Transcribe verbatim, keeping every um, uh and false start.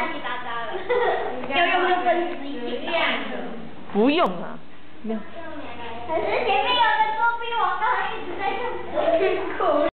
乱七八糟了。要用六分之一。 不用啊，没有。 可是前面有。